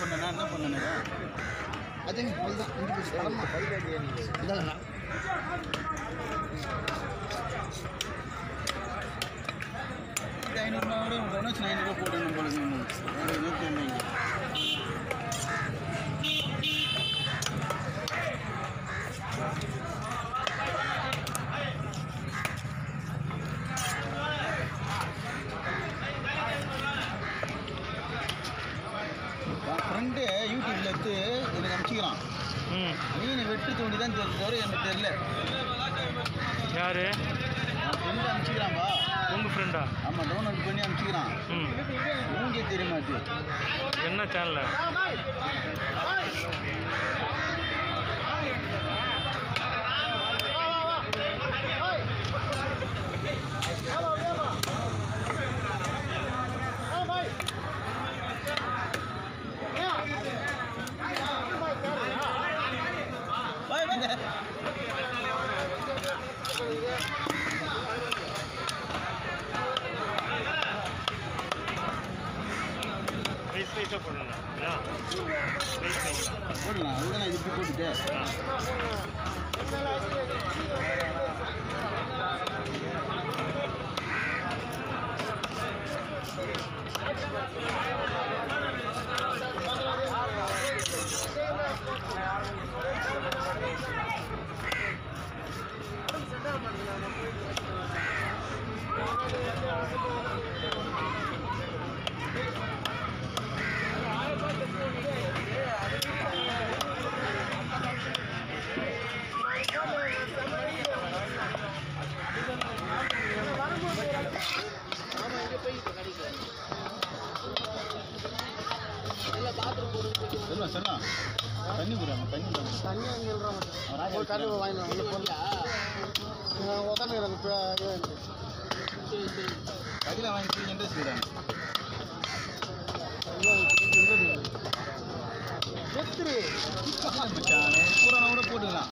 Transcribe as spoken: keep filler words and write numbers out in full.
பண்ணேன்னா என்ன பண்ணேன் அது தான் ஐநூறுரூவா டொனேஷன் ஐநூறுரூவா போடணும் போல வேறு எதுவும் தெரியலைங்க. ஃப்ரெண்டு யூடியூப்ல எடுத்து எனக்கு அனுப்பிச்சிக்கிறான். மீன் வெட்டு தோண்டி தான் தவிர எனக்கு தெரியல. யாரு ஃப்ரெண்டு அனுப்பிச்சிக்கிறான்பா. உங்க ஃப்ரெண்டா? ஆமாம், டவுன்லோட் பண்ணி அனுப்பிச்சிக்கிறான். மூங்கே தெரிய மாட்டேது. என்ன சேனல்? போடலாம், அதுதான் இது இப்படி போட்டுட்டு சொல்லுவா சொல்லலாம். தண்ணி போடுறாங்க, தண்ணி தண்ணி அங்கே எழுறாங்க. ஒரு கடை வாங்கினேன் ஒன்று பொருளா உட்காந்துக்கிறாங்க. கடையில் வாங்கி த்ரீ ஹண்ட்ரட் செய்கிறாங்க. எத்திரி பூரா கூட போட்டுக்கலாம்.